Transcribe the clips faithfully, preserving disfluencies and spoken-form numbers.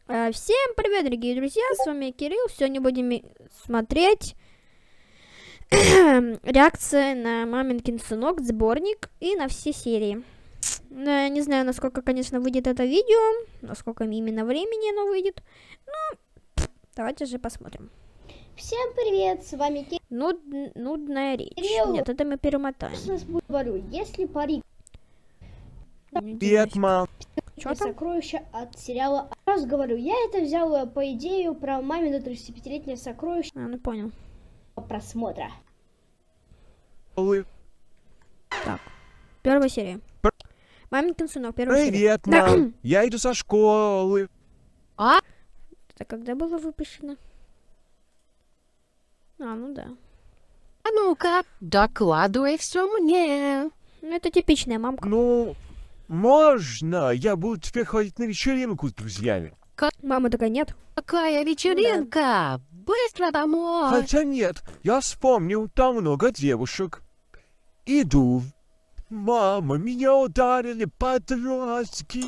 Uh, всем привет, дорогие друзья, с вами Кирилл. Сегодня будем смотреть реакция на «Маменькин сынок», сборник и на все серии. Я не знаю, насколько, конечно, выйдет это видео, насколько именно времени оно выйдет. Ну, давайте же посмотрим. Всем привет, с вами Кирилл. Нуд... Нудная речь. Кирилл. Нет, это мы перемотаем. Говорю, если парик Привет, мам. Что там? Сокровища от сериала. Раз говорю, я это взяла по идею про мамино тридцатипятилетнее сокровище А, ну понял. просмотра. Так, первая серия. «Маменькин сынок», первая серия. Привет, мам. Я иду со школы. А? Это когда было выпущено? А, ну да. А ну-ка, докладывай все мне. Ну, это типичная мамка. Ну, можно. Я буду теперь ходить на вечеринку с друзьями. Мама такая, нет. Какая вечеринка? Быстро домой. Хотя нет, я вспомнил, там много девушек. Иду. Мама, меня ударили подростки.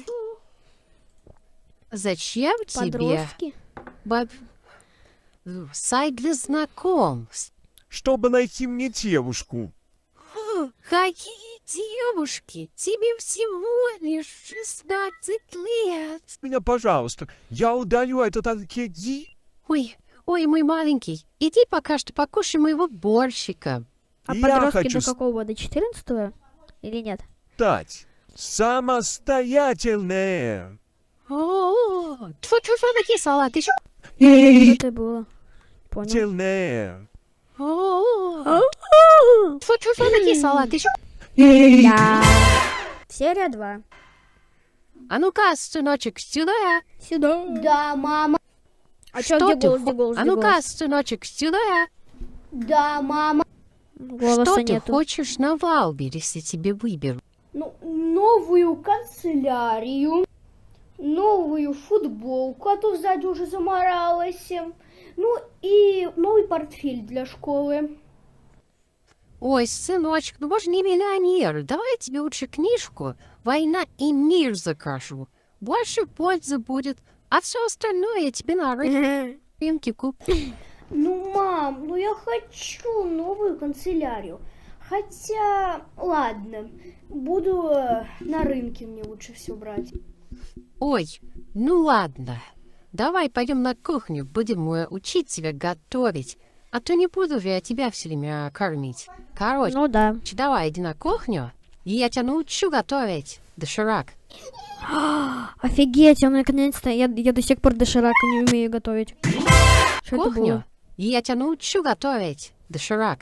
Зачем тебе Подростки. баб... сайт для знакомств? Чтобы найти мне девушку. Фу, какие девушки? Тебе всего лишь шестнадцать лет. Меня, пожалуйста, я удалю этот анкети. Ой, ой, мой маленький, иди пока что покушай моего борщика. А Я подростки хочу до какого? До четырнадцатого? Или нет? стать самостоятельным. О, тьфу-тьфу-тьфу, такие салаты еще. Что это было? Понял. Самостоятельным. О, тьфу-тьфу-тьфу, такие салаты еще. Да. Серия два. А ну-ка, сыночек, сюда. Сюда. Да, мама. А чё, Что где ты голос, хо- где голос, А где ну-ка, голос? сыночек, сюда. Да, мама. Голоса Что ты нету. хочешь на Валбересе тебе выберу? Ну, новую канцелярию, новую футболку, а то сзади уже заморалась. Ну и новый портфель для школы. Ой, сыночек, ну мы же не миллионер. Давай я тебе лучше книжку «Война и мир» закажу. Больше пользы будет, а все остальное я тебе на рынке куплю. Ну, мам, ну я хочу новую канцелярию. Хотя, ладно, буду э, на рынке, мне лучше все брать. Ой, ну ладно. Давай пойдем на кухню, будем э, учить тебя готовить. А то не буду же я тебя все время кормить. Короче, Ну да. давай иди на кухню, и я тебя научу готовить доширак. Офигеть, он наконец-то. Я, я до сих пор доширака не умею готовить. Что это Кухню, было? и я тебя научу готовить доширак.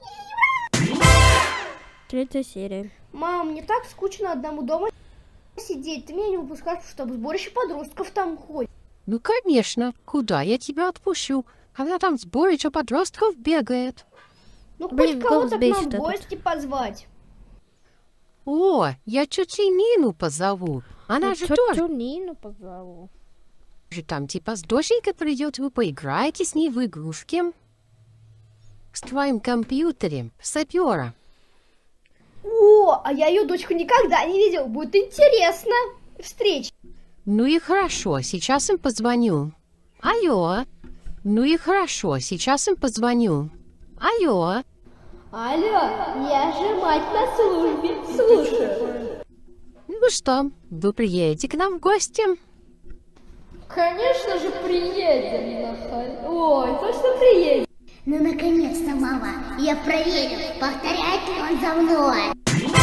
Третья серия. Мам, мне так скучно одному дома сидеть. Ты меня не выпускаешь, чтобы сборище подростков там ходит. Ну, конечно, куда я тебя отпущу, когда там сборище подростков бегает. Ну, Блин, хоть кого-то голос к бесит нам в этот. гости позвать. О, я тетю Нину позову. Она Ну, же чё- тоже чё Нину позову. там типа с доченькой придет, вы поиграете с ней в игрушки. С твоим компьютером, сапера. О, а я ее дочку никогда не видел. Будет интересно. Встреча. Ну и хорошо, сейчас им позвоню. Алло. Ну и хорошо, сейчас им позвоню. Алло. Алло, я же мать на службе. Слушаю. Ну что, вы приедете к нам в гости? Конечно же приедем, нахаль. Ой, точно приедем. Ну, наконец-то, мама, я проверю, повторяет ли он за мной.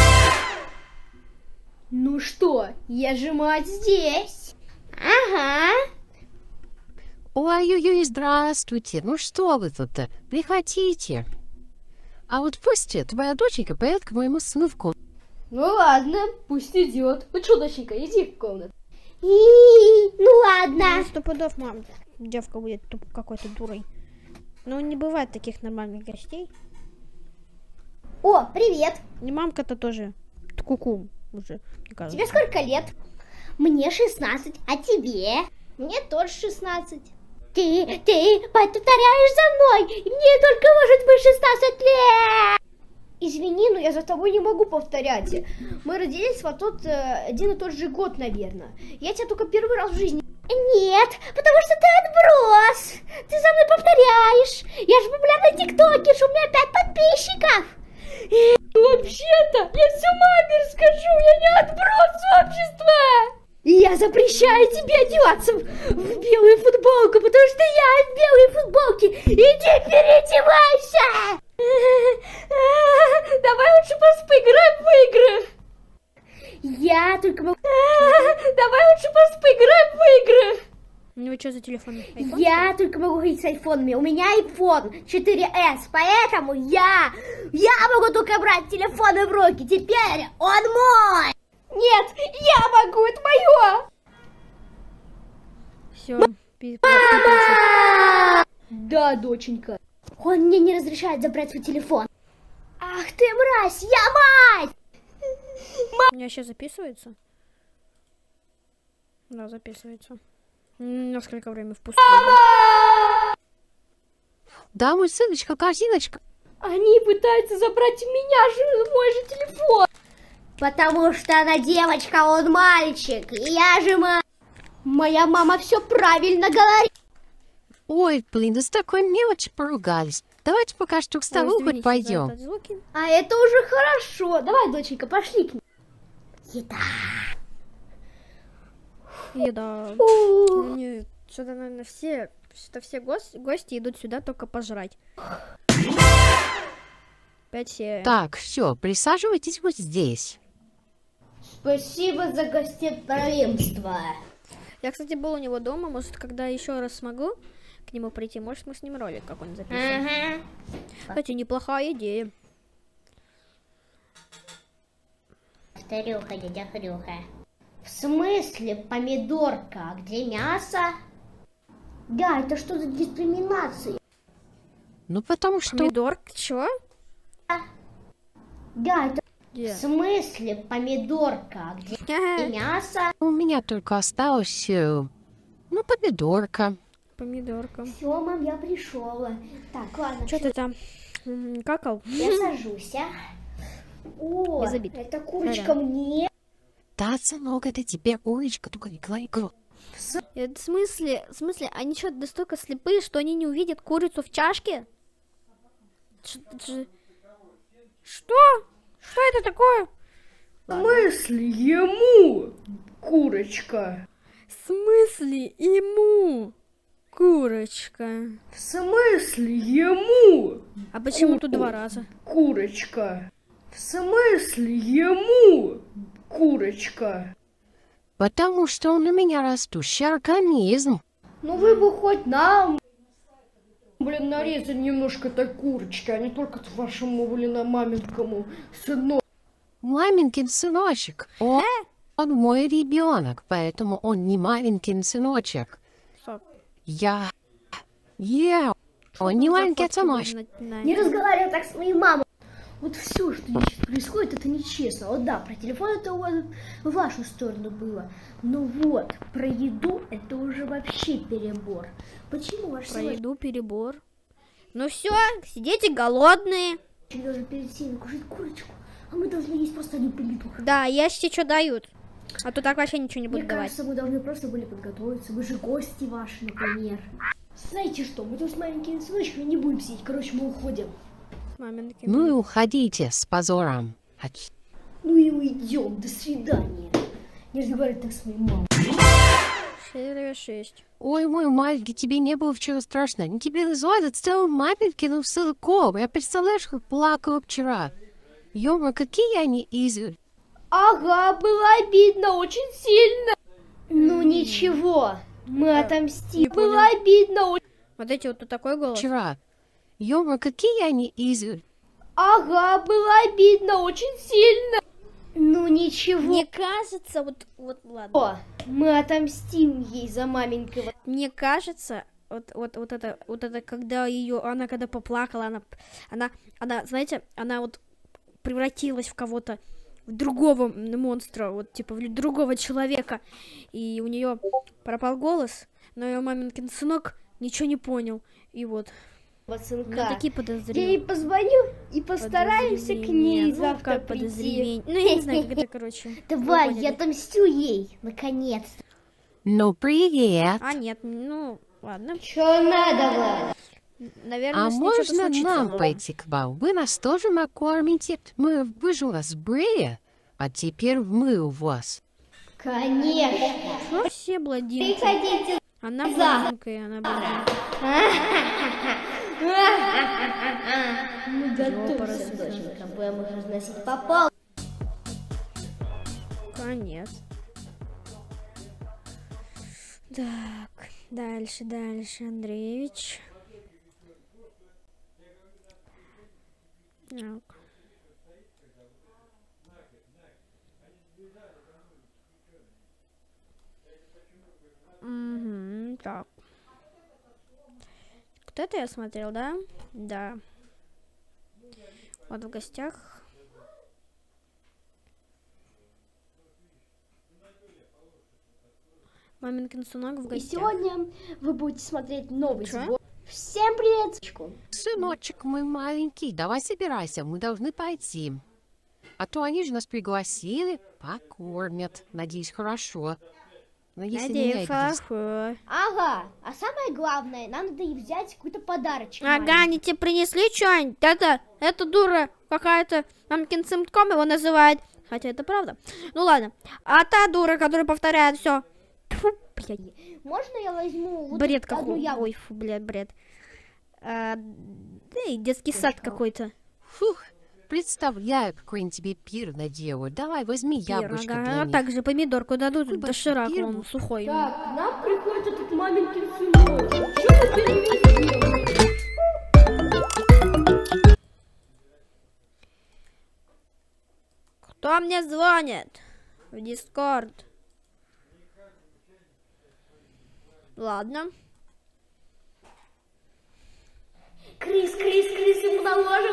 Ну что, я же мать здесь. Ага. Ой-ой-ой, здравствуйте. Ну что вы тут-то? Приходите. А вот пусть твоя доченька поедет к моему сыну в комнату. Ну ладно, пусть идет. Ну что, доченька, иди в комнату. И, ну Ну, ладно. сто пудов, мам. Девка будет туп- какой-то дурой. Ну, не бывает таких нормальных гостей. О, привет. Не мамка-то тоже. Ку-ку уже, мне кажется. Тебе сколько лет? Мне шестнадцать, а тебе? Мне тоже шестнадцать. Ты, ты повторяешь за мной. Мне только может быть шестнадцать лет. Извини, но я за тобой не могу повторять. Мы родились в тот э, один и тот же год, наверное. Я тебя только первый раз в жизни... Нет, потому что ты отброс. Ты за мной повторяешь. Я же популярный тиктокер, у меня пять подписчиков. Вообще-то, я все маме расскажу, я не отброс общества. И я запрещаю тебе одеваться в, в белую футболку, потому что я в белой футболке. Иди переодевайся. Давай лучше просто поиграем в игры. Я только могу... Давай лучше просто поиграем в игры. Ну, что за телефон? iPhone? Я только могу ходить с айфонами. У меня iPhone четыре эс, поэтому я... Я могу только брать телефоны в руки. Теперь он мой. Нет, я могу, это мое. Все. Да, доченька. Он мне не разрешает забрать свой телефон. Ах ты мразь, я мать! У меня сейчас записывается? Да, записывается. М, Насколько время впустую. Да, мой сыночка, корзиночка. Они пытаются забрать у меня же мой же телефон. Потому что она девочка, а он мальчик. И я же ма... Моя мама все правильно говорит. Ой, блин, да с такой мелочи поругались. Давайте пока что к столу Ой, хоть извините за пойдем. этот звуки. А это уже хорошо. Давай, доченька, пошли к ней. Еда. Еда. У. Нет, что-то, наверное, все, что все гос- гости идут сюда только пожрать. Опять все. Так, все, присаживайтесь вот здесь. Спасибо за гостеприимство. Я, кстати, был у него дома, может, когда еще раз смогу к нему прийти, может, мы с ним ролик какой-нибудь запишем. Ага. Кстати, неплохая идея. Хрюха, дядя Хрюха. В смысле помидорка? А где мясо? Да, это что за дискриминация? Ну, потому что... Помидор, чё? Да, это... Где? В смысле помидорка? А где мясо? У меня только осталось, э, ну, помидорка. Помидорка. Все, мам, я пришел. Так, ладно, Что ты там м, какал? я сажусь, а? О, Без обид. эта курочка Сорян. мне. Да, сынок, это тебе курочка, только не клай кровь. Э, В смысле, в смысле, они что, настолько слепые, что они не увидят курицу в чашке? Ч- ч- Что? Что это такое? В смысле ему, курочка? В смысле ему? Курочка. В смысле ему, А почему тут два раза? курочка? В смысле ему, курочка? Потому что он у меня растущий организм. Ну вы бы хоть нам, блин, нарезали немножко этой курочки, а не только вашему, блин, маменькому сыну. Маменькин сыночек. Он, он мой ребенок, поэтому он не маленький сыночек. Стоп. Я... Я... Он не За маленький, а фотки сыночек. будем на- на- Не разговаривай так с моей мамой. Вот все, что здесь происходит, это нечестно. Вот да, про телефон это у вас в вашу сторону было. Но вот, про еду это уже вообще перебор. Почему ваш Про сыночек еду перебор. Ну все, сидите голодные. должен перед всеми кушать курочку, а мы должны есть просто один помидор? Да, ешьте, что дают. А то так вообще ничего не Мне будут давать. кажется, мы должны просто были подготовиться. Мы же гости ваши, например. Знаете что, мы тут с маленькими сыночками не будем сидеть. Короче, мы уходим. Маминки. Ну и уходите с позором. А ч- Ну и уйдем. До свидания. Не разговаривай так с моей мамой. шесть шесть. Ой, мой маленький, тебе не было вчера страшно. Не тебе звать целый маменькину сынком. Я представляешь, как плакала вчера. Ё-моё, какие они из... Ага, было обидно очень сильно. Ну ничего, мы отомстим. Не понял. Было обидно очень. Вот эти вот тут такой голос. Вчера. Ё-моё, какие они из... Ага, было обидно очень сильно. Ну ничего. Мне кажется, вот, вот, ладно. Мы отомстим ей за маменького. Мне кажется, вот, вот, вот это, вот это, когда ее, она когда поплакала, она, она, она, знаете, она вот превратилась в кого-то, в другого монстра, вот типа в другого человека, и у нее пропал голос, но ее маменькин сынок ничего не понял, и вот. сынка. такие Я подозрения. ей позвоню и постараемся к ней Ну, завтра как прийти. подозрение. Ну, я не знаю, как это, короче. вы Давай, поняли. я отомстю ей, наконец-то. Ну, привет. А, нет, ну, ладно. Чё надо, Влад? Наверное, А с ней что-то можно случится. нам пойти к вам? Вы нас тоже накормите? Мы, вы же у нас брея, а теперь мы у вас. Конечно. Ну, все блондинки. Приходите. Она блондинка, и она блондинка. Ну, готовься, доченька, будем их разносить по полу. Конец. Так, дальше, дальше, Андреевич. Так. Угу, так. Кто это я смотрел, да? Да. Вот в гостях. Маменькин сынок в И гостях. сегодня вы будете смотреть новый Чё? сбор. Всем привет! Сыночек мой маленький, давай собирайся, мы должны пойти. А то они же нас пригласили, покормят. Надеюсь, хорошо. Но если не Надеюсь, обидятся. хорошо. Ага, а самое главное, нам надо ей взять какой-то подарочек. Ага, маленький. они тебе принесли что-нибудь? Это, эта дура какая-то, мамкин сымком его называет. Хотя это правда. Ну ладно. А та дура, которая повторяет все. Блядь, Можно я возьму вот бред одну какой. яблоко? Ой, фу, блядь, бред. А, да и детский сад Точно. какой-то. Фух, представляю, какой он тебе пир наделаю. Давай, возьми Пир, яблочко ага. для А них. также помидорку дадут, Какой доширак большой пир он был. сухой. Так, к нам приходит этот маменькин сынок. Что ты перевезли? Кто мне звонит? В Дискорд. Ладно. Крис, Крис, Крис, ему наложим.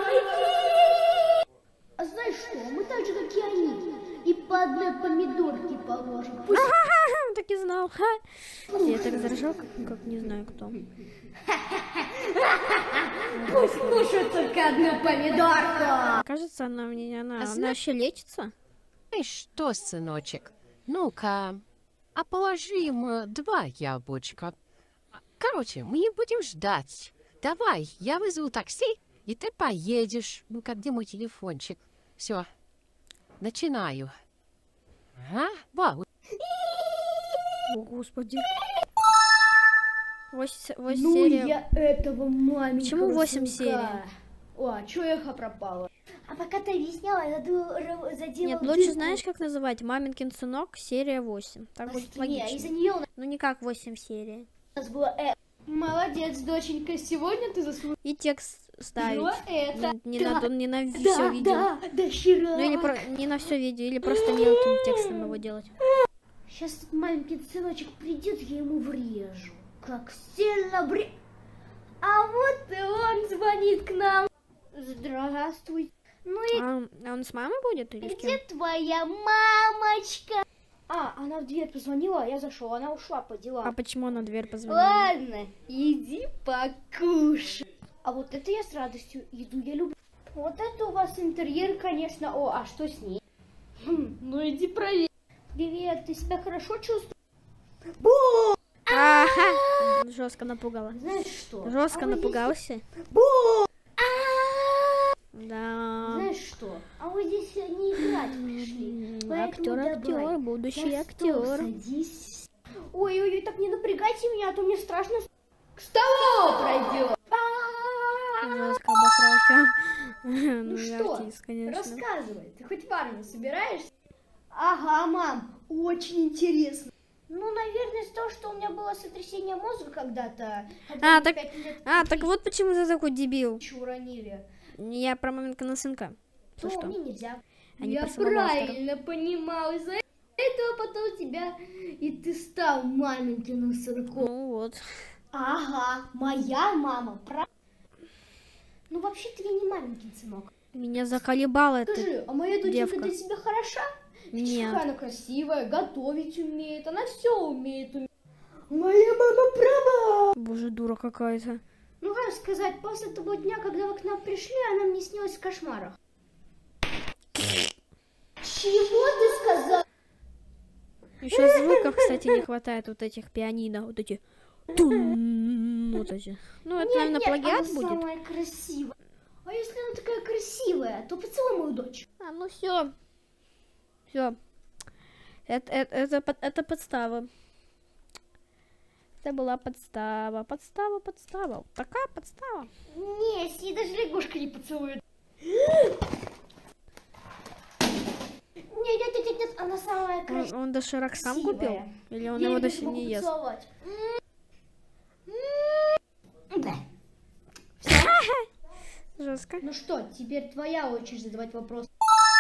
А знаешь что, мы так же, как и они. И по одной помидорке положим. Пусть Так и знал. Ха. Я так заржал, как, как не знаю кто. Пусть кушают только одну помидорку. Кажется, она мне, она, А она зна- вообще лечится. Эй, что, сыночек? Ну-ка, а положи ему два яблочка. Короче, мы не будем ждать. Давай, я вызову такси, и ты поедешь. Ну-ка, где мой телефончик? Все, начинаю. Ага, вау. О, господи. Восемь, восемь Ну серий. я этого маменького Почему восемь сынка. О, а чё эхо пропало? А пока ты объясняла, я заду- заделала Нет, лучше дырку. знаешь, как называть? Маменькин сынок, серия восемь. Так будет Не, логично. из-за нее у Ну не как восемь серий. нас было э. Молодец, доченька, сегодня ты заслужила И текст ставить. это. Не, не да, на, не на да, все видео. да, дохера. Ну или про- не на все видео, или просто мелким текстом его делать. Сейчас этот маленький сыночек придет, я ему врежу. Как сильно вре... А вот и он звонит к нам. Здравствуй. Ну и А, а он с мамой будет или с где кем? твоя мамочка? А, она в дверь позвонила, я зашел, она ушла по А делам. почему на дверь позвонила? Ладно, иди покушай. А вот это я с радостью, еду я люблю. Вот это у вас интерьер, конечно. О, а что с ней? Хм, ну иди проверь. Привет, ты себя хорошо чувствуешь? Бу! Ага! Жестко напугала. Знаешь что? Жестко А вот напугался. Бу! Да. Знаешь что? А вот здесь не играть пришли. Поэтому Актер, давай, актер, будущий за стол актер. садись. Ой-ой-ой, так не напрягайте меня, а то мне страшно. К столу пройдет. Жестко обосрался. Ну Ну, и что, артист, конечно. рассказывай, ты хоть в армию собираешься? Ага, мам, очень интересно. Ну, наверное, из-за того, что у меня было сотрясение мозга когда-то. когда А, мне так, пять лет а, так вот почему ты такой дебил. пищу уронили. Я про маменькина сынка. То что? мне нельзя. А не Я про самого автора. правильно понимал, из-за этого потом тебя и ты стал маменькиным сынком. Ну вот. Ага, моя мама, прав. Ну, вообще, ты не маменькин сынок. Меня заколебало это. Скажи, а моя доченька девка. для тебя хороша? Нет. Какая она красивая, готовить умеет, она все умеет. уме- Моя мама права. Боже, дура какая-то. Ну знаю сказать. После того дня, когда вы к нам пришли, она мне снилась в кошмарах. Чего ты сказал? Еще звуков, кстати, не хватает вот этих пианино, вот эти. Тун, вот эти. Ну, это, наверное, плагиат она будет. самая красивая. А если она такая красивая, то поцелуй мою дочь. А, ну все. Все. Это, это, это, под- это подстава. Это была подстава. Подстава, подстава. Вот такая подстава. Не, с ней даже лягушка не поцелует. Нет, нет, нет, нет, она самая Он, красивая. он доширак сам купил? Или он его до сих не ест? Да. Жестко. Ну что, теперь твоя очередь задавать вопрос.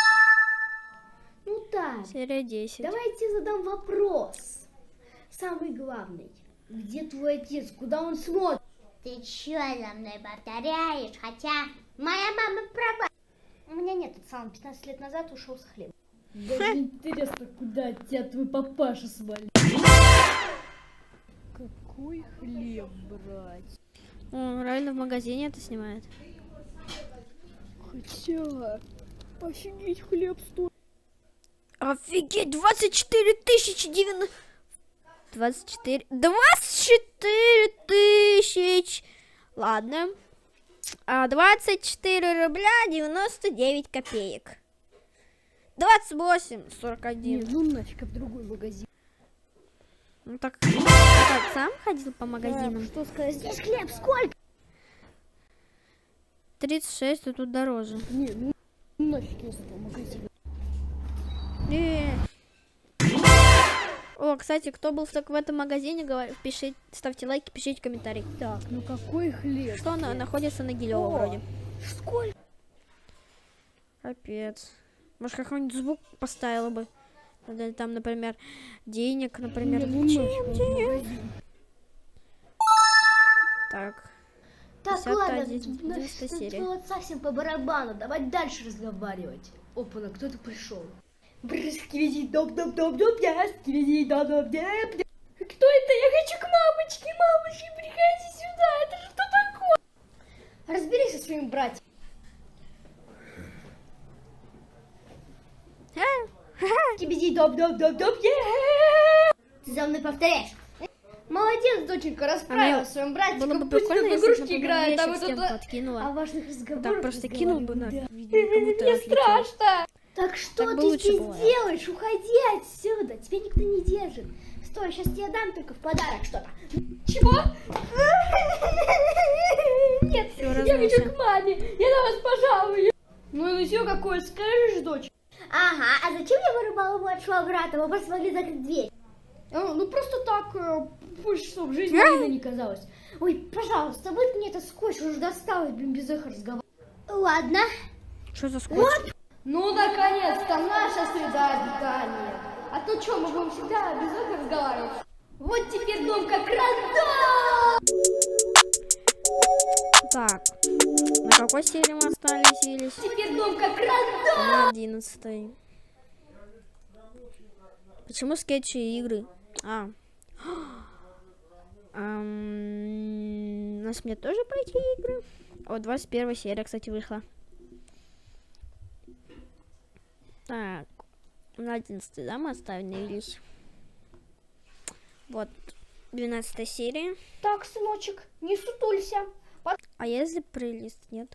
Ну так, Серия десять. давайте задам вопрос. Самый главный. Где твой отец? Куда он смотрит? Ты чё за мной повторяешь? Хотя моя мама права. У меня нет отца, он пятнадцать лет назад ушел с хлебом. Даже интересно, куда от тебя твой папаша свалил. Какой хлеб брать? Он реально в магазине это снимает. Хотя, офигеть, хлеб стоит. Офигеть, двадцать четыре тысячи девяносто... двадцать четыре... двадцать четыре тысяч... Ладно. А, двадцать четыре рубля девяносто девять копеек. двадцать восемь сорок один. ну нафиг, в другой магазин. Ну так, так сам ходил по магазинам. Что сказать? Здесь хлеб сколько? тридцать шесть, а тут дороже. Не, ну нафиг я в магазин. Э. О, кстати, кто был в, так- в этом магазине, говор- пишите, ставьте лайки, пишите комментарии. Так, ну какой хлеб? Что она находится на Гилево О. вроде. Сколько? Капец. Может, какой-нибудь звук поставила бы. Или там, например, денег, например. Не, ну нафиг в магазин. Так. Так, Десятая, ладно, одиннадцатая серия. твоего отца всем по барабану, давай дальше разговаривать. Опа, кто-то пришел. Сквизи, доп, доп, доп, доп, я сквизи, доп, доп, доп. Кто это? Я хочу к мамочке, мамочке, приходи сюда, это же кто такой? Разберись со своим братьем. Сквизи, доп, доп, доп, доп, я. Ты за мной повторяешь. Молодец, доченька, расправилась с своим братиком. Было бы Пусть прикольно, в если бы, игрушки например, играет, а ящик вы в тут... стенку откинула. О важных разговорах Так просто кинул бы на разговариваем, да. видео, как будто Мне отлетел. страшно. Так что Так бы ты лучше здесь было. делаешь? Уходи отсюда. Тебя никто не держит. Стой, сейчас тебе дам только в подарок что-то. Чего? Нет, Всё, я разнулся. хочу к маме. Я на вас пожалую. Ну и все какое, скажешь, дочь? Ага, а зачем я вырубала младшего брата? Мы просто могли закрыть дверь. Э, Ну просто так, э, пусть чтобы жизнь малиной не казалась. Ой, пожалуйста, вот мне это скотч уже досталось, блин, без их разговора. Ладно. Что за скотч? Ну, наконец-то, наша среда обитания. А то что, мы будем всегда без этого разговаривать? Вот теперь дом как родной! Так. На какой серии мы остались? Теперь дом как родной! На одиннадцатой. Почему скетчи и игры? А. Ам, У нас мне тоже пойти игры? О, двадцать первая серия, кстати, вышла. Так. На одиннадцатой, да, мы остановились. Вот. двенадцатая серия. Так, сыночек, не сутулься. А если плейлист нет?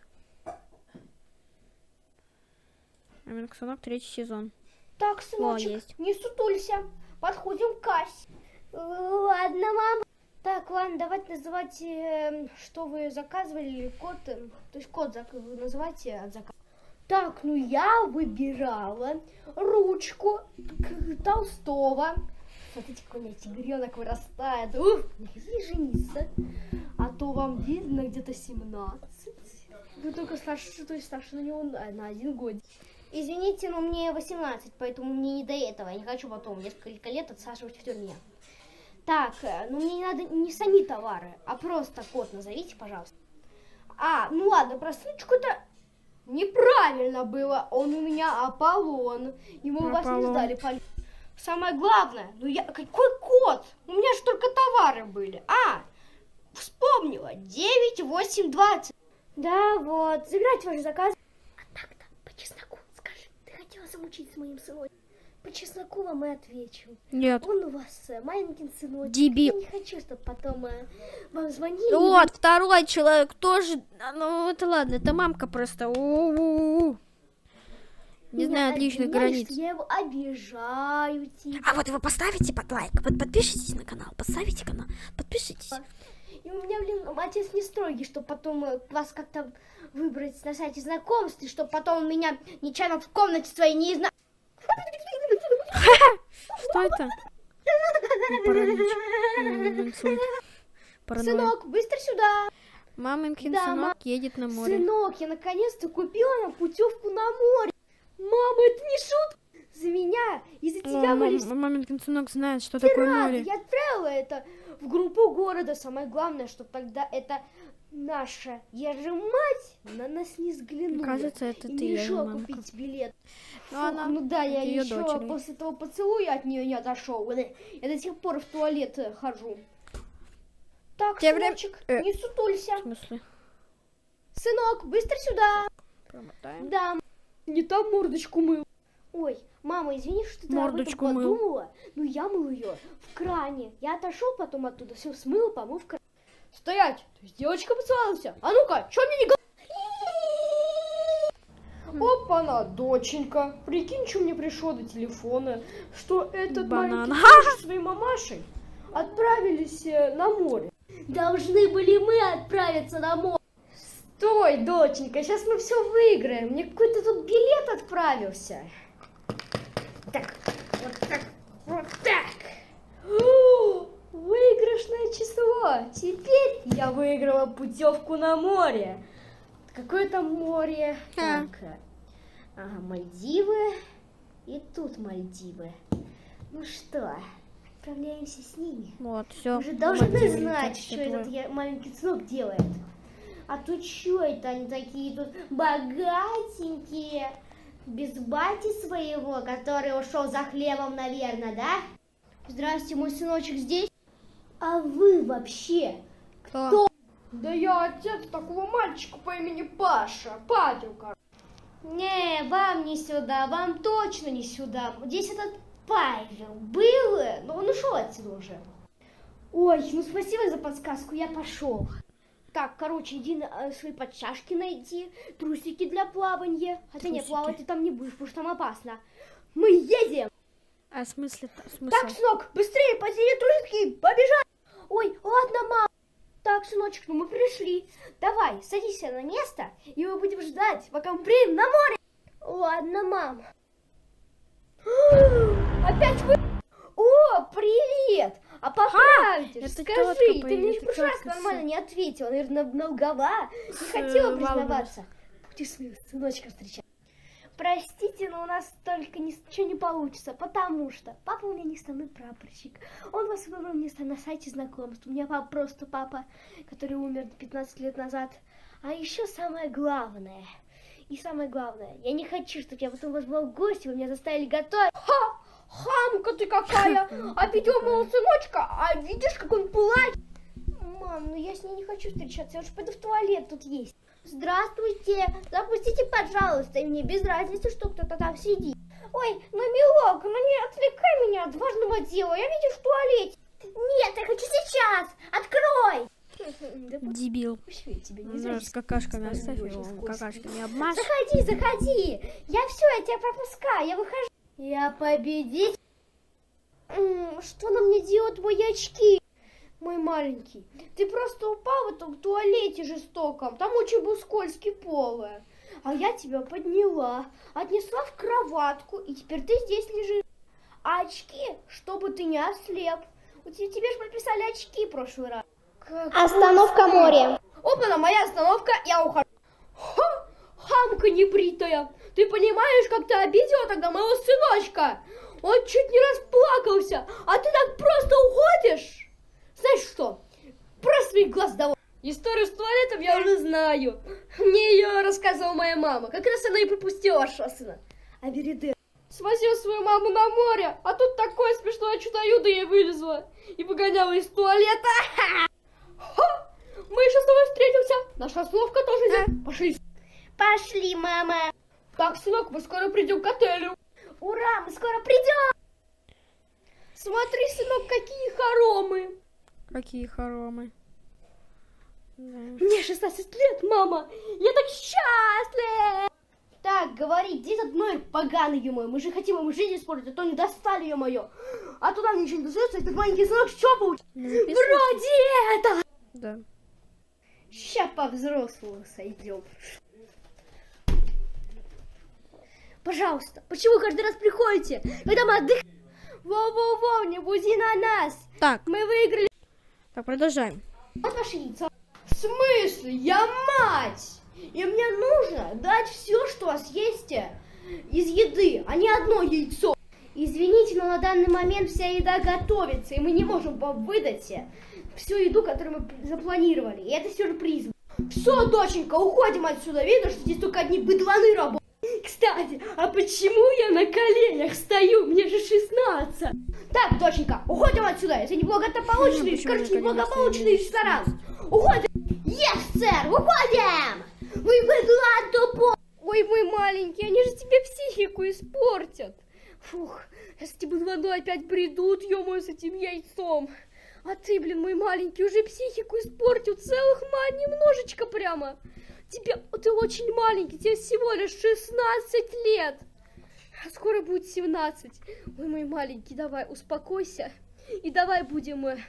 Аминка Сынок, третий сезон. Так, сыночек, есть. не сутулься. Подходим к кассе. Ладно, мама. Так, ладно, давайте называть, э, что вы заказывали, код, э, то есть код зак- вы называйте от заказа. Так, ну я выбирала ручку к- Толстого. Смотрите, какой у меня тигренок вырастает. Ух, не жениться. А то вам видно где-то семнадцать. Вы только старше, то есть старше на него на, на один год. Извините, но мне восемнадцать, поэтому мне не до этого. Я не хочу потом несколько лет отсаживать в тюрьме. Так, э, ну мне не надо не сами товары, а просто код назовите, пожалуйста. А, ну ладно, про ссылочку-то неправильно было. Он у меня Аполлон. И мы вас не Аполлон. сдали. Пол- Самое главное, ну я... Какой код? У меня же только товары были. А, вспомнила. девять, восемь, двадцать. Да, вот, забирайте ваш заказ. А так-то, по чесноку, скажи, ты хотела замучить с моим сыночком? По чесноку вам и отвечу. Нет. Он у вас э, маленький сыночек. Дебил. Я не хочу, чтобы потом э, вам звонили. Вот, второй человек тоже. А, ну, это ладно, это мамка просто. У-у-у. Не знаю личных границ. Я его обижаю, типа. А вот вы поставите под лайк, вот подпишитесь на канал, поставите канал, подпишитесь. И у меня, блин, отец не строгий, чтобы потом э, вас как-то выбрать на сайте знакомств, и чтобы потом меня нечаянно в комнате своей не изна... Что это? Паралич. М, инсульт. Паранойя. Сынок, быстро сюда. Маминкин Да, сынок ма- едет на море. Сынок, я наконец-то купила нам путевку на море. Мама, это не шутка. За меня, из-за О, тебя были мам- маминкин сынок знает, что все такое рады. море. Я отправила это в группу города. Самое главное, чтобы тогда это наша Ежемать на нас не взглянула. Кажется, это и ты, не решила Ежемамка. купить билет. Ну, Фух, она ну да, я её еще дочери. после того поцелуя от нее не отошел. Я до сих пор в туалет э, хожу. Так, Тебе время- сыночек, э. не сутулься. В смысле? Сынок, быстро сюда. Промотаем. Да, не там мордочку мыл. Ой, мама, извини, что ты Мордочку об этом мыл. подумала. Ну, я мыл ее в кране. Я отошел потом оттуда, все смыл, помыл в кране. Стоять! То есть девочка поцеловалась. А ну-ка, что мне не говоришь? Опа-на, доченька. Прикинь, что мне пришло до телефона, что этот Банан. маленький мальчик со своей мамашей отправились э, на море. Должны были мы отправиться на море. Стой, доченька, сейчас мы все выиграем. Мне какой-то тут билет отправился. Так, вот так, вот так. О, выигрышное число. Теперь я выиграла путевку на море. Какое там море? А. Так, ага, Мальдивы. И тут Мальдивы. Ну что, отправляемся с ними. Вот, все. Вы же должны знать, что этот я- маленький сынок делает. А тут что это они такие тут богатенькие, без бати своего, который ушел за хлебом, наверное, да? Здравствуйте, мой сыночек здесь. А вы вообще? Кто? Да я отец такого мальчика по имени Паша, Павел, короче. Не, вам не сюда, вам точно не сюда. Здесь этот Павел был, но он ушел отсюда уже. Ой, ну спасибо за подсказку, я пошел. Так, короче, иди на, э, свои подтяжки найди, трусики для плавания. Хотя нет, Трусики. плавать ты там не будешь, потому что там опасно. Мы едем! А смысле, смысл? Так, сынок, быстрее, подери трусики, побежали! Ой, ладно, мам. Так, сыночек, ну мы пришли. Давай, садись на место, и мы будем ждать, пока мы приедем на море. Ладно, мам. Опять вы... О, привет! А поправьте, это скажи, тётка ты по мне имени в прошлый раз тётка с- нормально не ответила, наверное, многова, не С, хотела э, признаваться. Будешь своего сыночка встречать. Простите, но у нас только ничего не получится, потому что папа у меня не основной прапорщик. Он вас выбрал место на сайте знакомств. У меня папа просто папа, который умер пятнадцать лет назад. А еще самое главное, и самое главное, я не хочу, чтобы я потом у вас была в гости, вы меня заставили готовить. Ха! Хамка ты какая! Обидел моего сыночка, а видишь, как он плачет? Мам, ну я с ней не хочу встречаться, я уже пойду в туалет, тут есть. Здравствуйте, запустите, пожалуйста, и мне без разницы, что кто-то там сидит. Ой, ну, милок, ну не отвлекай меня от важного дела, я видишь в туалете. Нет, я хочу сейчас, открой. Да Дебил. пусть я тебя не Ну, зря с какашками спасибо, оставь очень его, вкусно. какашками обмажь. Заходи, заходи. Я все, я тебя пропускаю, я выхожу. Я победить. М, Что нам мне делать, мои очки? Мой маленький, ты просто упал в этом туалете жестоком. Там очень был скользкий пол. А я тебя подняла, отнесла в кроватку, и теперь ты здесь лежишь. А очки, чтобы ты не ослеп. У тебя, тебе же прописали очки в прошлый раз. Остановка море. Опа-на, моя остановка, я ухожу. Ха, хамка небритая. Ты понимаешь, как ты обидела тогда моего сыночка? Он чуть не расплакался, а ты так просто уходишь? Знаешь что, про своих глаз довольно. Историю с туалетом я уже знаю. Мне ее рассказывала моя мама. Как раз она и пропустила вашего сына. А Береде свозил свою маму на море, а тут такое смешное чудо-юдо ей вылезло и выгоняла из туалета. Ха! Мы еще с тобой встретимся. Наша словка тоже идет. Пошли. Пошли, мама. Так, сынок, мы скоро придем к отелю. Ура, мы скоро придем. Смотри, сынок, какие хоромы. Какие хоромы. Да. Мне шестнадцать лет, мама. Я так счастлив. Так, говори, где этот номер поганый, ё-моё? Мы же хотим ему жизнь испортить, а то не достали, ё-моё. А туда ничего не достается, этот маленький сынок что получит? Вроде это. Да. Ща по-взрослому сойдем. Пожалуйста, почему каждый раз приходите, когда мы отдыхаем? Воу-воу-воу, не буди на нас. Так, Мы выиграли. так, продолжаем. Вот ваше яйцо. В смысле? Я мать! И мне нужно дать все, что у вас есть из еды, а не одно яйцо. Извините, но на данный момент вся еда готовится, и мы не можем вам выдать всю еду, которую мы запланировали. И это сюрприз. Все, доченька, уходим отсюда. Видно, что здесь только одни быдланы работают. Кстати, а почему я на коленях стою? Мне же шестнадцать. Так, доченька, уходим отсюда. Это неблагополучный, Почему короче, на коленях неблагополучный стоишь? ресторан. Уходим. Yes, сэр, уходим. Вы быдлан тупой. Ой, мой маленький, они же тебе психику испортят. Фух, эти быдланы опять придут, ё-моё, с этим яйцом. А ты, блин, мой маленький, уже психику испортил целых, ма, немножечко прямо. Тебе, ты очень маленький, тебе всего лишь шестнадцать лет. А скоро будет семнадцать. Ой, мой маленький, давай, успокойся. И давай будем... Э,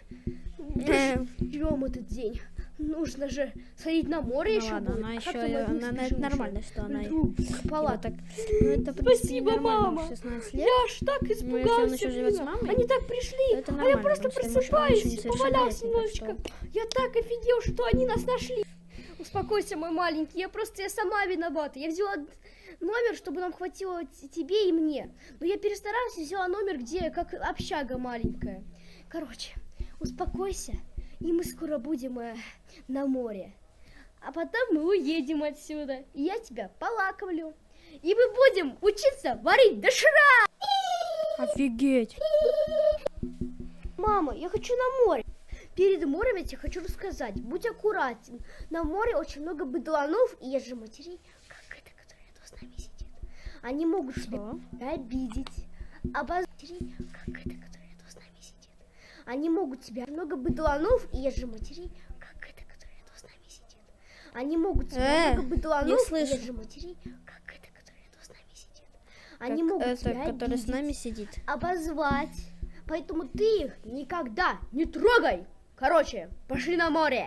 ждем этот день. Нужно же сходить на море Ну еще ладно, будет. она А еще, как ты, моя, она, спешишь это уже? нормально, что она Иду к его палатке. так, ну это в принципе Спасибо, нормально, мама. в шестнадцать лет. Я аж так Ну, если он испугалась. еще живет с мамой, Они так пришли, это а я нормально, просто потому что ему еще- он еще просыпаюсь, несовершеннолетний, повалялась так немножечко. что- Я так офигел, что они нас нашли. Успокойся, мой маленький, я просто я сама виновата. Я взяла номер, чтобы нам хватило т- тебе и мне. Но я перестаралась и взяла номер, где как общага маленькая. Короче, успокойся, и мы скоро будем э, на море. А потом мы уедем отсюда, и я тебя полакомлю. И мы будем учиться варить доширак. Офигеть. Мама, я хочу на море. Перед морем я тебе хочу рассказать. Будь аккуратен. На море очень много быдланов и есть же матерей, как эта, которая рядом с нами сидит. Они могут тебя обидеть. Обоз... матерей, как эта, которая рядом с нами сидит. Они могут тебя... Много быдланов и есть же матерей, как эта, которая рядом с нами сидит. Они могут тебя... Э, много не быдланов и слышу. есть же матерей, как эта, которая рядом с нами сидит. Они Как могут это, тебя который с обидеть, нами сидит. обозвать. Поэтому ты их никогда не трогай. Короче, пошли на море.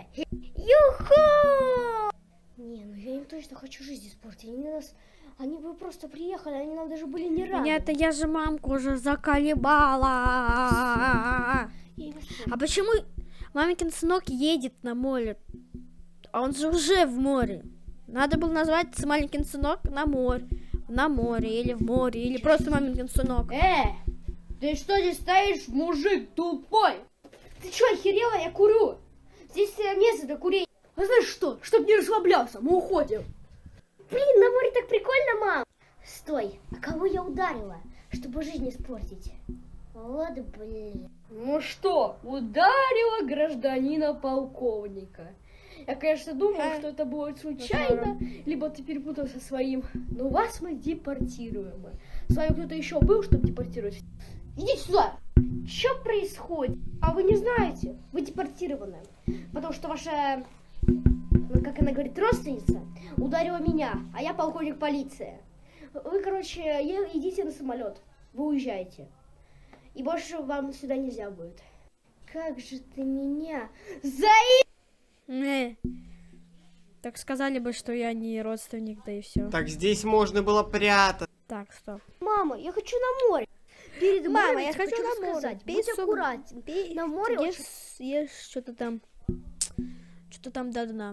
Юху! Не, ну я им точно хочу жизнь испортить. Они нас, они бы просто приехали, они нам даже были не рады. Нет, я же мамку уже заколебала. Я не А почему маменькин сынок едет на море? А он же уже в море. Надо было назвать маленький сынок на море. На море или в море, или просто маменькин сынок. Э, ты что здесь стоишь, мужик тупой? Ты что, охерела? Я курю. Здесь э, место для курения. А знаешь что? Чтоб не расслаблялся, мы уходим. Блин, на море так прикольно, мам. Стой, а кого я ударила, чтобы жизнь испортить? Вот блин. Ну что, ударила гражданина полковника. Я, конечно, думала, что это будет случайно, либо ты перепутал со своим. Но вас мы депортируем. С вами кто-то еще был, чтобы депортировать? Идите сюда! Что происходит? А вы не знаете? Вы депортированы. Потому что ваша, ну, как она говорит, родственница ударила меня, а я полковник полиции. Вы, короче, е- идите на самолет. Вы уезжаете. И больше вам сюда нельзя будет. Как же ты меня заеб... Э. Так сказали бы, что я не родственник, да и все. Так здесь можно было прятаться. Так, стоп. Мама, я хочу на море. Перед Мама, морем я тебе хочу на море. рассказать. Пей Будь суп, аккуратен. пей- На море ешь, очень... ешь что-то там. Что-то там до дна.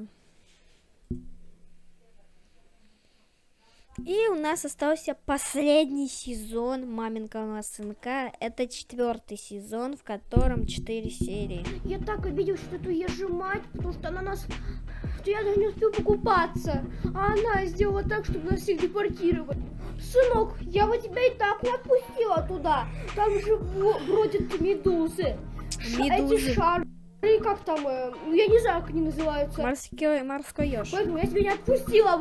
И у нас остался последний сезон «Маменького сынка». Это четвертый сезон, в котором четыре серии. Я так обиделась, что эту ежу мать, потому что она нас... Что я даже не успела покупаться. А она сделала так, чтобы нас всех депортировать. Сынок, я бы тебя и так не отпустила туда. Там же бро- бродят медузы. Ш- Медузы. Эти шары И как там, э, ну я не знаю, как они называются. Морской, морской еж. Поэтому я тебя не отпустила.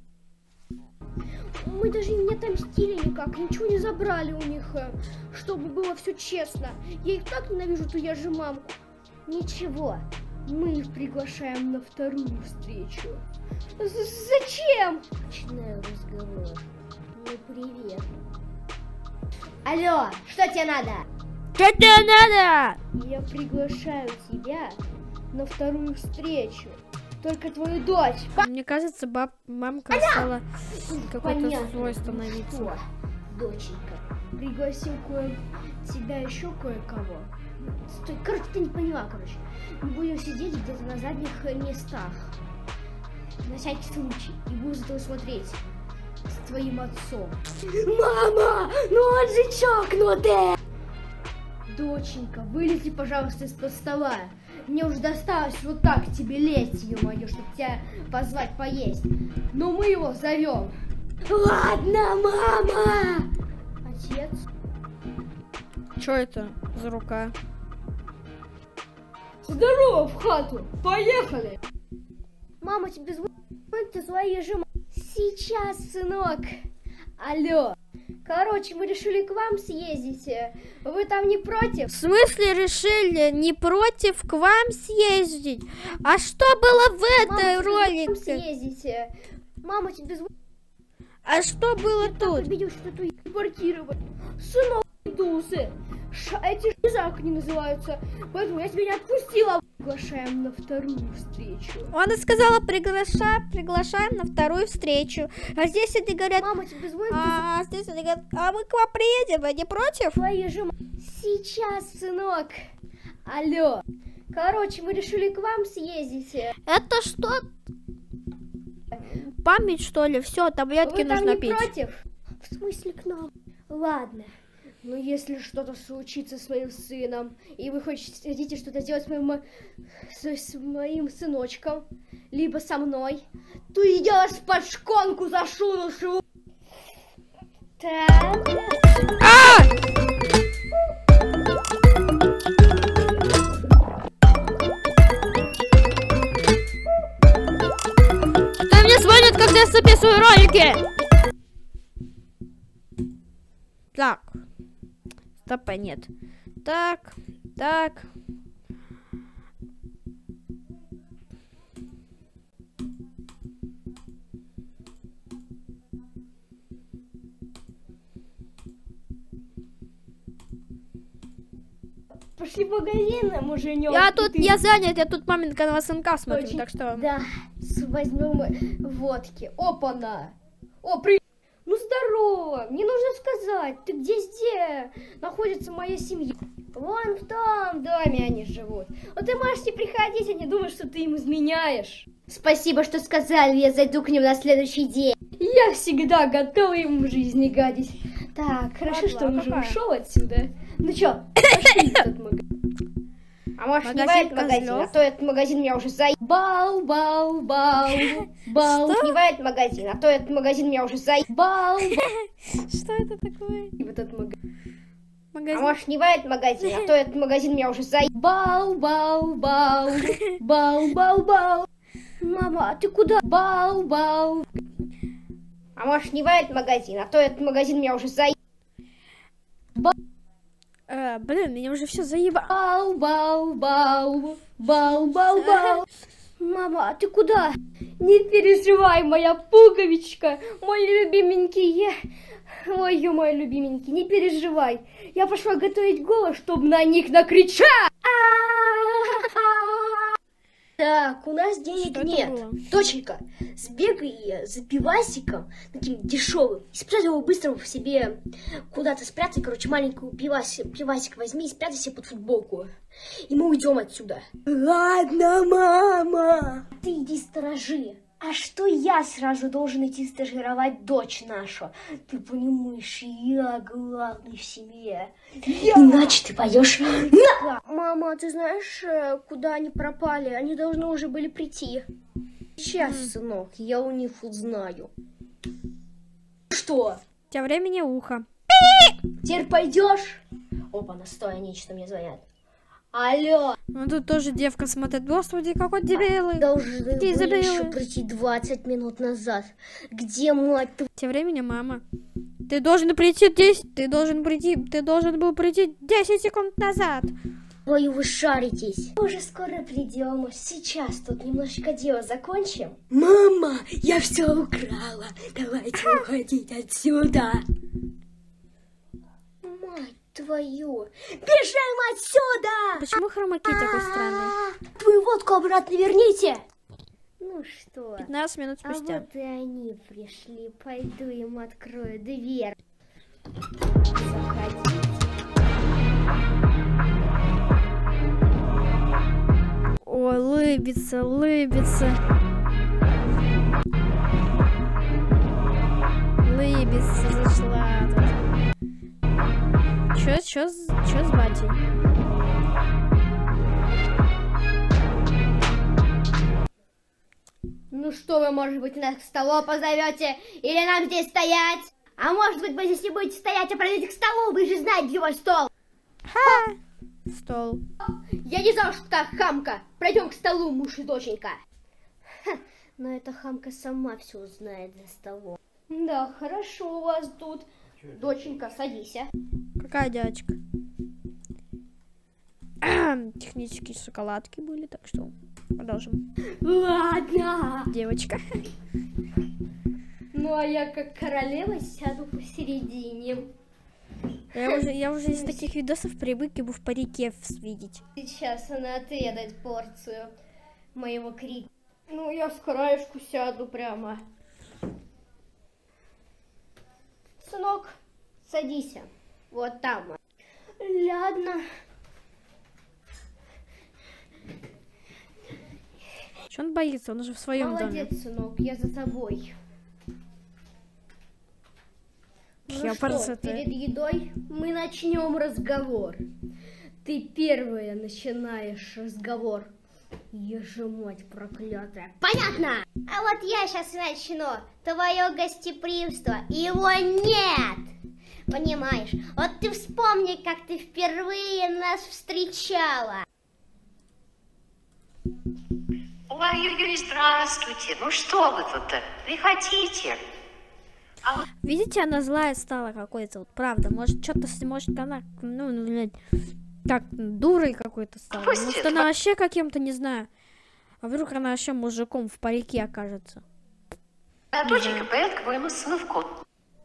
Мы даже не отомстили никак, ничего не забрали у них, э, чтобы было все честно. Я их так ненавижу, ту я же мамку. Ничего, мы их приглашаем на вторую встречу. З- Зачем? Начинаю разговор. Ну привет. Алло, что тебе надо? Что тебе надо? Я приглашаю тебя на вторую встречу. Только твою дочь. Мне кажется, баб, мамка стала какой-то Понятно. злой становиться. Что, доченька, пригласил кое тебя еще кое-кого. Стой, короче, ты не поняла, короче. Мы будем сидеть где-то на задних э, местах. На всякий случай. И буду за тобой смотреть. С твоим отцом. Мама! Ну он же чокнутый! Доченька, вылези, пожалуйста, из-под стола. Мне уже досталось вот так тебе лезть, ё-моё, чтобы тебя позвать поесть. Но мы его зовем. Ладно, мама! Отец? Что это за рука? Здорово, в хату! Поехали! Мама, тебе звонит, ты свои же... Сейчас, сынок! Алло! Короче, мы решили к вам съездить. Вы там не против? В смысле решили не против к вам съездить? А что было в этой Мама, ролике? съездить. Мама, тебе звонит. А что было тут? Видел, что тут квартиру. Сынок, дусы. Ш- эти не знаю, как они называются. Поэтому я тебя не отпустила. Приглашаем на вторую встречу. Она сказала, приглаша, приглашаем на вторую встречу. А здесь они говорят, Мама, тебе звонит. а здесь они говорят, а мы к вам приедем, вы не против? Твои же... м- Сейчас, сынок. Алло. Короче, мы решили к вам съездить. Это что? Память, что ли? Все, таблетки Вы там нужно не пить. против? В смысле к нам? Ладно. Но если что-то случится с моим сыном, и вы хотите, хотите что-то сделать с моим, с, с моим сыночком, либо со мной, то я вас под шконку зашуну. Так. А! Кто мне звонит, когда я записываю ролики? Так. Стопа, нет. Так, так. Пошли в магазин, муженек. Я тут, Ты- я занят, я тут маминка сынка смотрю, Очень- так что... Да, с- возьмем водки. Опа-на. О, при... Ну, здорово. Мне нужно сказать, ты где где находится моя семья? Вон в том доме они живут. Вот ты можешь не приходить, они думают, что ты им изменяешь. Спасибо, что сказали, я зайду к ним на следующий день. Я всегда готова им в жизни гадить. Так, хорошо, Ладно, что а он уже какая? ушел отсюда. Ну чё, пошли в этот магазин. А может, не в Магазин этот магазин, а козлов? то этот магазин меня уже заебал, бау, бау, бау. Что? Не в этот магазин, а то этот магазин меня уже заебал. Что это такое? И вот этот магазин. А Магазин? может, не в этот магазин, а то этот магазин меня уже заебал, бау, бау, бау, бау, бау. Мама, а ты куда? Бау, бау. А может, не в этот магазин, а то этот магазин меня уже заебал. Э, блин, меня уже все заебало. Бау, бау, бау, бау, бау, бау. Мама, а ты куда? Не переживай, моя пуговичка, мой любименький, ой, ё, мой любименький, не переживай. Я пошла готовить голос, чтобы на них накричать. Так, у нас денег Что это нет. было? Доченька, сбегай за пивасиком, таким дешевым, и спрячь его быстро в себе куда-то спрятай, короче, маленькую пивас, пивасик возьми и спрячь себе под футболку. И мы уйдем отсюда. Ладно, мама. Ты иди сторожи. А что я сразу должен идти стажировать дочь нашу? Ты понимаешь, я главный в семье. Иначе ты пойдешь на... Мама, ты знаешь, куда они пропали? Они должны уже были прийти. Сейчас, сынок, я у них узнаю. Что? Тем времени ухо. Теперь пойдешь? Опа, настой, они что мне звонят. Алло. Ну тут тоже девка смотрит. Господи, какой дебилый. Должны Какие были забилы. еще прийти двадцать минут назад. Где мать твою? Тем временем мама. Ты должен прийти десять. Ты должен прийти. Ты должен был прийти десять секунд назад. Ой, вы шаритесь. Мы уже скоро придем. Сейчас тут немножечко дело закончим. Мама, я все украла. Давайте уходить отсюда. Мать твою. Бежим отсюда! Почему хромаки такой странный? Твою водку обратно верните. Ну что? пятнадцать минут А спустя. вот и они пришли. Пойду им открою дверь. Заходите. Ой, лыбится, лыбится. Лыбится, зашла тут. Чё, чё, с- чё с батей? Ну что вы, может быть, нас к столу позовете? Или нам здесь стоять? А может быть, вы здесь не будете стоять, а пройдете к столу? Вы же знаете, где ваш стол. Ха! Стол. Я не знала, что такая хамка. Пройдем к столу, муж и доченька. Ха, но эта хамка сама все узнает за столом. Да, хорошо у вас тут. Доченька, садись. а. Какая девочка? Технические шоколадки были, так что продолжим. Ладно. Девочка. Ну, а я как королева сяду посередине. Я уже, я уже из таких видосов привык его в парике видеть. Сейчас она отведает порцию моего крика. Ну, я с краешку сяду прямо. Сынок, садись. Вот там. Ладно. Что он боится? Он уже в своем Молодец, доме. сынок, я за тобой. Ну Я что, красота. перед едой мы начнем разговор. Ты первая начинаешь разговор. Я же мать проклятая. Понятно? А вот я сейчас начну. Твое гостеприимство. Его нет. Понимаешь? Вот ты вспомни, как ты впервые нас встречала. Ой, здравствуйте. Ну что вы тут? Приходите. Видите, она злая стала какой-то, вот правда. Может, что-то, может, она, ну, ну, блядь, как дурой какой-то стала. Пусть Может, это- она вообще каким-то, не знаю. А вдруг она вообще мужиком в парике окажется. А доченька поедет к моему сыну в кот.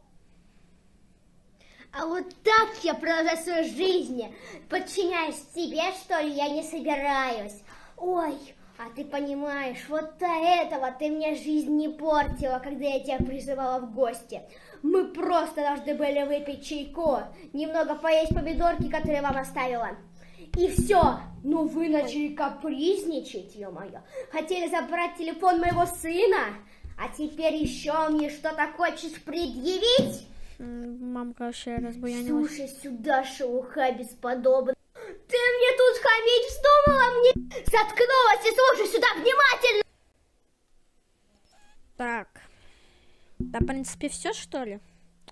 А вот так я продолжаю свою жизнь. Подчиняюсь тебе, что ли, я не собираюсь. Ой, а ты понимаешь, вот до этого ты мне жизнь не портила, когда я тебя призывала в гости. Мы просто должны были выпить чайку, немного поесть помидорки, которые я вам оставила. И все. Но вы начали капризничать, ё-моё. Хотели забрать телефон моего сына, а теперь еще мне что-то хочешь предъявить? М, Мамка вообще разбуянилась. Слушай сюда, шелуха бесподобная. Ты мне тут хамить вздумала мне? Заткнулась и слушай сюда внимательно. Так. Да, в принципе, все, что ли?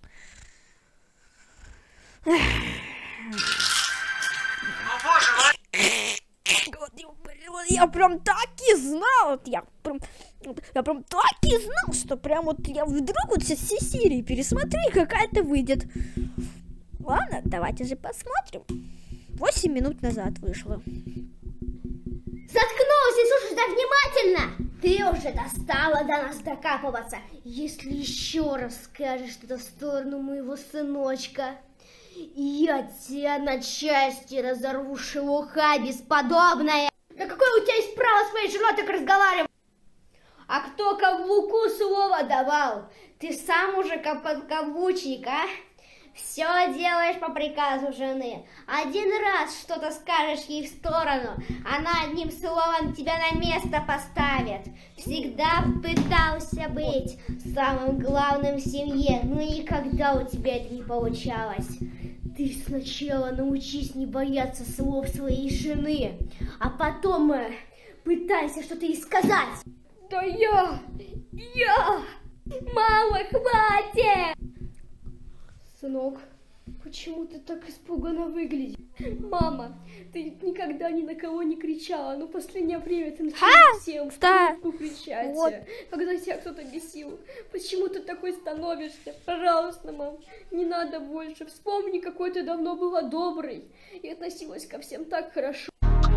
Вот я, вот я прям так и знал, вот я прям, вот я прям так и знал, что прям вот я вдруг вот сейчас все серии пересмотрю, и какая-то выйдет. Ладно, давайте же посмотрим. Восемь минут назад вышло. Заткнулась и слушай сюда внимательно. Ты уже достала до нас докапываться. Если еще раз скажешь что-то в сторону моего сыночка, я тебя на части разорву, шелуха бесподобная. Да какое у тебя есть право с моей женой так разговаривать? А кто каблуку слово давал? Ты сам уже подкаблучник, а? Все делаешь по приказу жены. Один раз что-то скажешь ей в сторону, она одним словом тебя на место поставит. Всегда пытался быть самым главным в семье, но никогда у тебя это не получалось. Ты сначала научись не бояться слов своей жены, а потом э, пытайся что-то ей сказать. Да я, я, мама, хватит! Сынок, Почему ты так испуганно выглядишь? Мама, ты никогда ни на кого не кричала, но в последнее время ты начала всем в Ста- трубку кричать, Вот. когда тебя кто-то бесил. Почему ты такой становишься? Пожалуйста, мам, не надо больше. Вспомни, какой ты давно была доброй и относилась ко всем так хорошо.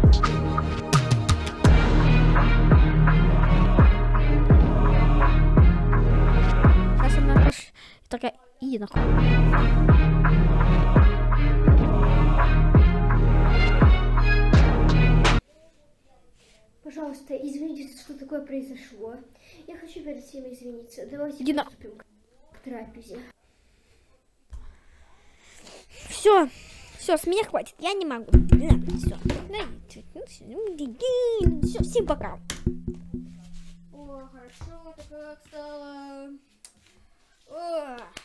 Сейчас она пиш- такая, иди нахуй. Пожалуйста, извините, что такое произошло. Я хочу перед всеми извиниться. Давайте Иди на- приступим к трапезе. Все, все, с меня хватит, я не могу. Все, все, всем пока. О, хорошо, так как стало. О.